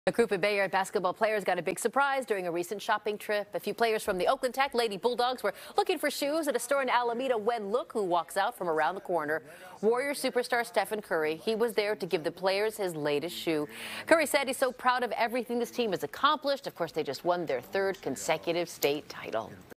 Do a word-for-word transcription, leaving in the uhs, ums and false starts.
A group of Bay Area basketball players got a big surprise during a recent shopping trip. A few players from the Oakland Tech Lady Bulldogs were looking for shoes at a store in Alameda when look who walks out from around the corner. Warrior superstar Steph Curry. He was there to give the players his latest shoe. Curry said he's so proud of everything this team has accomplished. Of course, they just won their third consecutive state title.